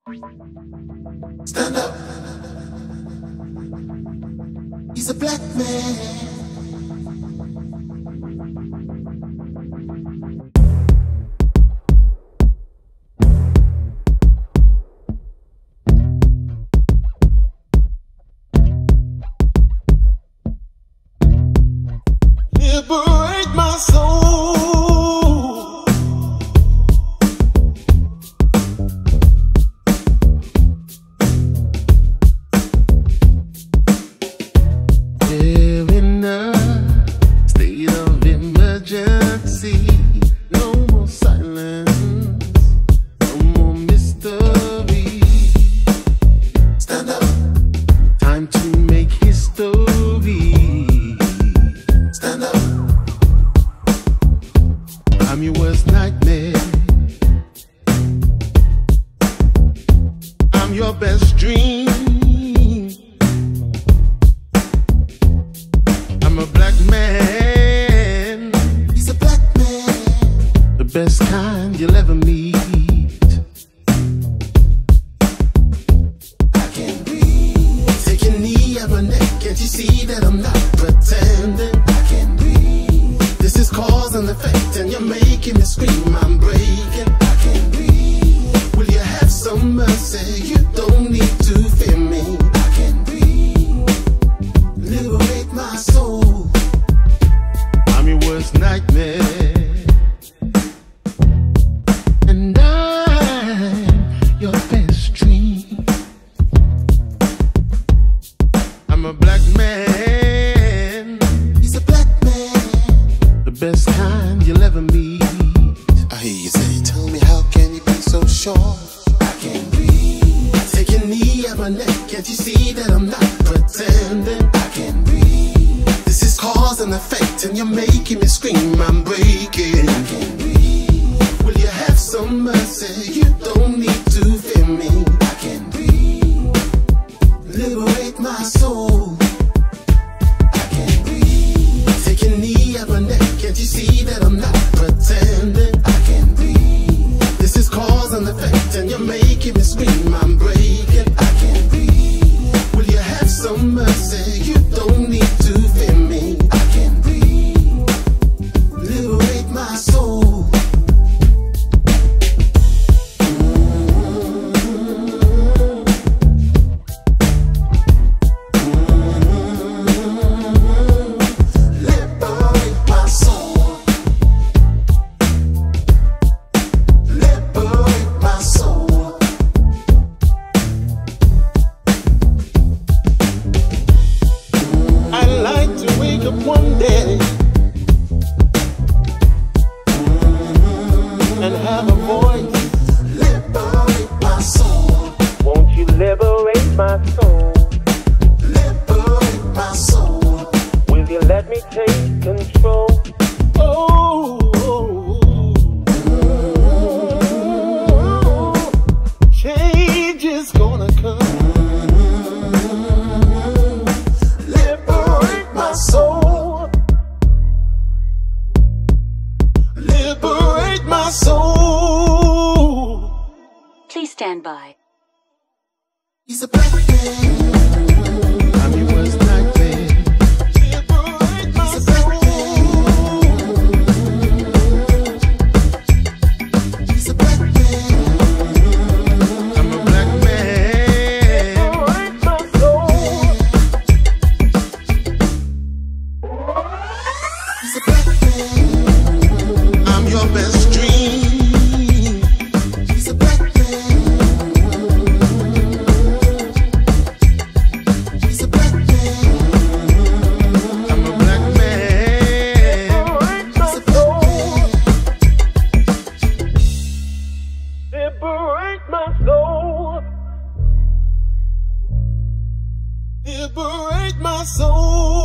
Stand up. He's a black man. Liberate my soul. We're in a state of emergency. No more silence, no more mystery. Stand up. Time to make history. Stand up. I'm your worst nightmare. I'm your best dream. I'm a black man. He's a black man. The best kind you'll ever meet. I can't breathe. Take a knee at my neck. Can't you see that I'm not pretending? I can't breathe. This is cause and effect, and you're making me scream. I'm breaking. I can't breathe. Will you have some mercy? You don't need to fear me. I can't breathe. Liberate my soul. I'm your worst nightmare. And I'm your best dream. I'm a black man. He's a black man. The best kind you'll ever meet. I hear you say, tell me how can you be so sure? I can't breathe. Take a knee at my neck. Can't you see that I'm not pretending? I can't breathe. This is cause and effect, and you're making me scream. I'm breaking. I can't breathe. Will you have some mercy? You don't need to fear me. I can't breathe. Liberate my soul. I can't breathe. Take a knee at my neck. Can't you see that I'm not pretending? I can't breathe. This is cause and effect, and you're making me scream. I'm breaking. I can't breathe. Will you have some mercy? You don't need to fear me. I can't breathe. Liberate my soul. Liberate my soul. Liberate my soul. I'd like to wake up one day and have a voice. Liberate my soul. Won't you liberate my soul? Liberate my soul. Will you let me take control? Oh, change is gonna come. Liberate my soul. Liberate my soul. Please stand by. He's a black man. I'm your worst nightmare. Liberate my soul. He's a black man. I'm a black man. Liberate my soul. He's a black man. I'm your best dream. He's a black man. He's a black man. I'm a black man. Liberate my He's a black man. Liberate my soul. Liberate my soul.